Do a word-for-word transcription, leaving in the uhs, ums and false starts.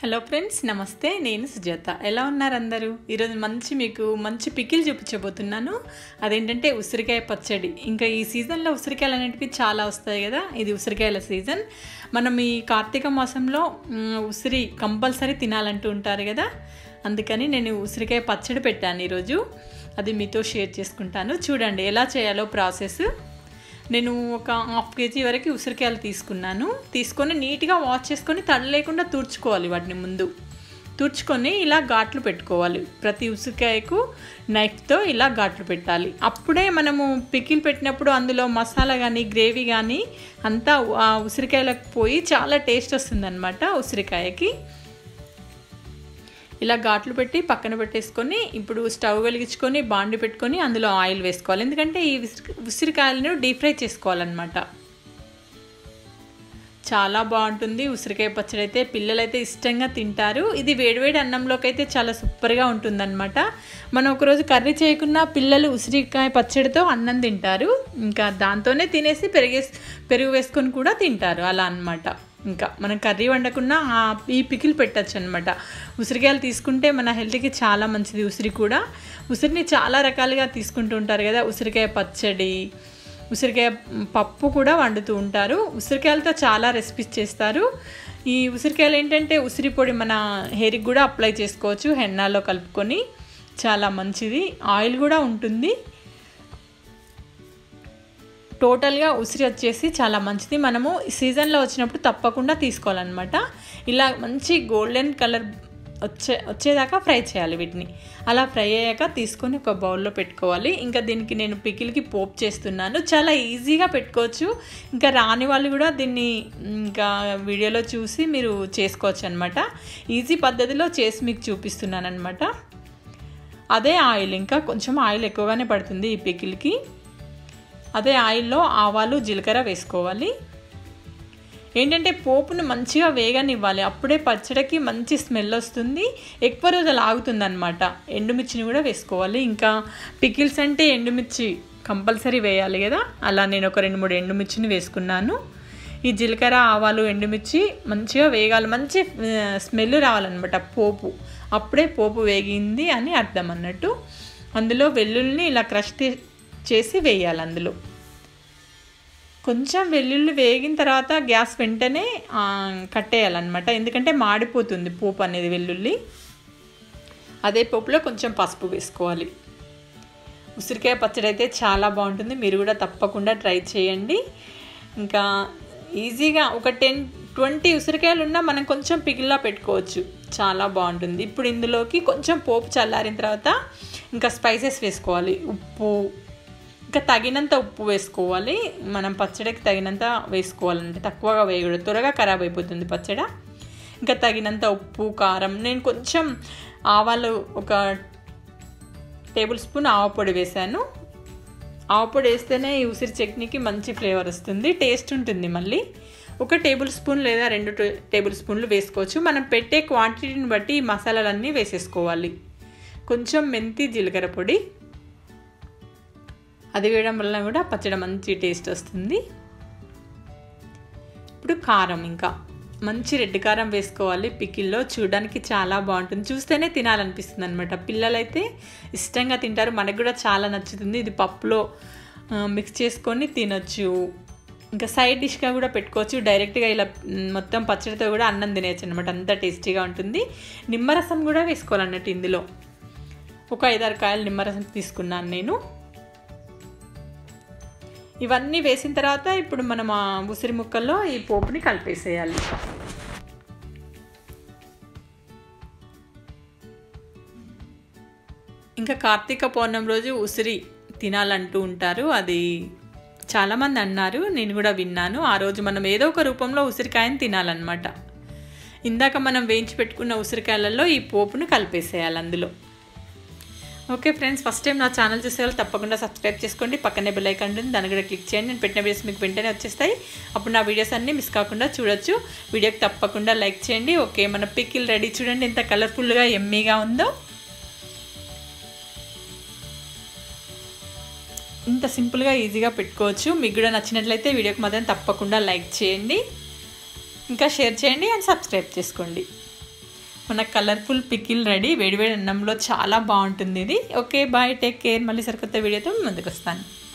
Hello friends, నమస్తే. నేను సుజాత. ఎలా ఉన్నారు అందరూ? ఈరోజు మంచి మీకు మంచి పికిల్ చూపించబోతున్నాను. అదేంటంటే ఉసిరికాయ పచ్చడి. ఇంకా ఈ సీజన్లో ఉసిరికాయలు అనేటివి చాలా వస్తాయి కదా. ఇది ఉసిరికాయల సీజన్. మనం ఈ కార్తీక మాసంలో ఉసిరి కంపల్సరీ తినాలంటూ ఉంటారు కదా. అందుకని నేను ఉసిరికాయ పచ్చడి పెట్టాను ఈరోజు. అది మీతో షేర్ చేసుకుంటాను. చూడండి ఎలా చేయాలో ప్రాసెస్. నేను ఒక హాఫ్ కేజీ వరకు ఉసిరికాయలు తీసుకున్నాను. తీసుకొని నీట్గా వాష్ చేసుకొని తడి లేకుండా తుడుచుకోవాలి. వాటిని ముందు తుడుచుకొని ఇలా ఘాట్లు పెట్టుకోవాలి. ప్రతి ఉసిరికాయకు నైఫ్తో ఇలా ఘాట్లు పెట్టాలి. అప్పుడే మనము పికిల్ పెట్టినప్పుడు అందులో మసాలా కానీ గ్రేవీ కానీ అంతా ఉసిరికాయలకు పోయి చాలా టేస్ట్ వస్తుందన్నమాట ఉసిరికాయకి. ఇలా ఘాట్లు పెట్టి పక్కన పెట్టేసుకొని ఇప్పుడు స్టవ్ వెలిగించుకొని బాండి పెట్టుకొని అందులో ఆయిల్ వేసుకోవాలి. ఎందుకంటే ఈ ఉసిరికాయలను డీప్ ఫ్రై చేసుకోవాలన్నమాట. చాలా బాగుంటుంది ఉసిరికాయ పచ్చడి అయితే. పిల్లలైతే ఇష్టంగా తింటారు. ఇది వేడివేడి అన్నంలోకి అయితే చాలా సూపర్గా ఉంటుందన్నమాట. మనం ఒకరోజు కర్రీ చేయకున్నా పిల్లలు ఉసిరికాయ పచ్చడితో అన్నం తింటారు. ఇంకా దాంతోనే తినేసి పెరిగే పెరుగు వేసుకొని కూడా తింటారు అలా అన్నమాట. ఇంకా మనం కర్రీ వండకున్నా ఈ పికిల్ పెట్టచ్చు అనమాట. ఉసిరికాయలు తీసుకుంటే మన హెల్త్కి చాలా మంచిది. ఉసిరి కూడా ఉసిరిని చాలా రకాలుగా తీసుకుంటూ ఉంటారు కదా. ఉసిరికాయ పచ్చడి, ఉసిరికాయ పప్పు కూడా వండుతూ ఉంటారు. ఉసిరికాయలతో చాలా రెసిపీస్ చేస్తారు. ఈ ఉసిరికాయలు ఏంటంటే ఉసిరి పొడి మన హెయిర్కి కూడా అప్లై చేసుకోవచ్చు. హెన్నాలో కలుపుకొని చాలా మంచిది. ఆయిల్ కూడా ఉంటుంది. టోటల్గా ఉసిరి వచ్చేసి చాలా మంచిది. మనము సీజన్లో వచ్చినప్పుడు తప్పకుండా తీసుకోవాలన్నమాట. ఇలా మంచి గోల్డెన్ కలర్ వచ్చే వచ్చేదాకా ఫ్రై చేయాలి వీటిని. అలా ఫ్రై అయ్యాక తీసుకొని ఒక బౌల్లో పెట్టుకోవాలి. ఇంకా దీనికి నేను పికిల్కి పోపు చేస్తున్నాను. చాలా ఈజీగా పెట్టుకోవచ్చు. ఇంకా రాని వాళ్ళు కూడా దీన్ని ఇంకా వీడియోలో చూసి మీరు చేసుకోవచ్చు అనమాట. ఈజీ పద్ధతిలో చేసి మీకు చూపిస్తున్నాను అనమాట. అదే ఆయిల్, ఇంకా కొంచెం ఆయిల్ ఎక్కువగానే పడుతుంది ఈ పికిల్కి. అదే ఆయిల్లో ఆవాలు జీలకర్ర వేసుకోవాలి. ఏంటంటే పోపును మంచిగా వేగనివ్వాలి. అప్పుడే పచ్చడికి మంచి స్మెల్ వస్తుంది. ఎక్కువ రోజులు ఆగుతుంది అనమాట. ఎండుమిర్చిని కూడా వేసుకోవాలి. ఇంకా పికిల్స్ అంటే ఎండుమిర్చి కంపల్సరీ వేయాలి కదా. అలా నేను ఒక రెండు మూడు ఎండుమిర్చిని వేసుకున్నాను. ఈ జీలకర్ర ఆవాలు ఎండుమిర్చి మంచిగా వేగాలి. మంచి స్మెల్ రావాలన్నమాట పోపు. అప్పుడే పోపు వేగింది అని అర్థం అన్నట్టు. అందులో వెల్లుల్లిని ఇలా క్రష్ చేసి వేయాలి. అందులో కొంచెం వెల్లుల్లి వేగిన తర్వాత గ్యాస్ వెంటనే కట్టేయాలన్నమాట. ఎందుకంటే మాడిపోతుంది పోపు అనేది వెల్లుల్లి. అదే పోపులో కొంచెం పసుపు వేసుకోవాలి. ఉసిరికాయ పచ్చడి అయితే చాలా బాగుంటుంది. మీరు కూడా తప్పకుండా ట్రై చేయండి. ఇంకా ఈజీగా ఒక టెన్ ట్వంటీ ఉసిరికాయలు ఉన్నా మనం కొంచెం పికిల్లా పెట్టుకోవచ్చు. చాలా బాగుంటుంది. ఇప్పుడు ఇందులోకి కొంచెం పోపు చల్లారిన తర్వాత ఇంకా స్పైసెస్ వేసుకోవాలి. ఉప్పు, ఇంకా తగినంత ఉప్పు వేసుకోవాలి. మనం పచ్చడికి తగినంత వేసుకోవాలంటే తక్కువగా వేయకూడదు, త్వరగా ఖరాబ్ అయిపోతుంది పచ్చడి. ఇంకా తగినంత ఉప్పు, కారం. నేను కొంచెం ఆవాలు ఒక టేబుల్ స్పూన్ ఆవపొడి వేసాను. ఆవపొడి వేస్తేనే ఈ ఉసిరి చట్నీకి మంచి ఫ్లేవర్ వస్తుంది, టేస్ట్ ఉంటుంది. మళ్ళీ ఒక టేబుల్ స్పూన్ లేదా రెండు టేబుల్ స్పూన్లు వేసుకోవచ్చు. మనం పెట్టే క్వాంటిటీని బట్టి ఈ మసాలాలన్నీ వేసేసుకోవాలి. కొంచెం మెంతి జీలకర్ర పొడి, అది వేయడం వల్ల కూడా పచ్చడి మంచి టేస్ట్ వస్తుంది. ఇప్పుడు కారం, ఇంకా మంచి రెడ్ కారం వేసుకోవాలి పికిల్లో. చూడడానికి చాలా బాగుంటుంది, చూస్తేనే తినాలనిపిస్తుంది అనమాట. పిల్లలైతే ఇష్టంగా తింటారు. మనకు కూడా చాలా నచ్చుతుంది. ఇది పప్పులో మిక్స్ చేసుకొని తినొచ్చు. ఇంకా సైడ్ డిష్గా కూడా పెట్టుకోవచ్చు. డైరెక్ట్గా ఇలా మొత్తం పచ్చడితో కూడా అన్నం తినేయచ్చు అనమాట. అంత టేస్టీగా ఉంటుంది. నిమ్మరసం కూడా వేసుకోవాలన్నట్టు ఇందులో. ఒక ఐదారు కాయలు నిమ్మరసం తీసుకున్నాను నేను. ఇవన్నీ వేసిన తర్వాత ఇప్పుడు మనం ఆ ఉసిరి ముక్కల్లో ఈ పోపుని కలిపేసేయాలి. ఇంకా కార్తీక పౌర్ణమి రోజు ఉసిరి తినాలంటూ ఉంటారు. అది చాలామంది అన్నారు, నేను కూడా విన్నాను. ఆ రోజు మనం ఏదో ఒక రూపంలో ఉసిరికాయని తినాలన్నమాట. ఇందాక మనం వేయించి పెట్టుకున్న ఉసిరికాయలలో ఈ పోపును కలిపేసేయాలి అందులో. ఓకే ఫ్రెండ్స్, ఫస్ట్ టైం నా ఛానల్ చూసేవాళ్ళు తప్పకుండా సబ్స్క్రైబ్ చేసుకోండి. పక్కనే బెల్ ఐకాన్ ఉంటుంది, దాన్ని కూడా క్లిక్ చేయండి. నేను పెట్టిన వీడియోస్ మీకు వెంటనే వచ్చేస్తాయి. అప్పుడు నా వీడియోస్ అన్నీ మిస్ కాకుండా చూడొచ్చు. వీడియోకి తప్పకుండా లైక్ చేయండి. ఓకే, మన పికిల్ రెడీ. చూడండి ఎంత కలర్ఫుల్గా ఎమ్మీగా ఉందో. ఇంత సింపుల్గా ఈజీగా పెట్టుకోవచ్చు. మీకు కూడా నచ్చినట్లయితే వీడియోకి మాత్రం తప్పకుండా లైక్ చేయండి, ఇంకా షేర్ చేయండి అండ్ సబ్స్క్రైబ్ చేసుకోండి. మన కలర్ఫుల్ పికిల్ రెడీ. వేడివేడి అన్నంలో చాలా బాగుంటుంది ఇది. Okay bye, take care. మళ్ళీ సరికొత్త వీడియోతో ముందుకు వస్తాను.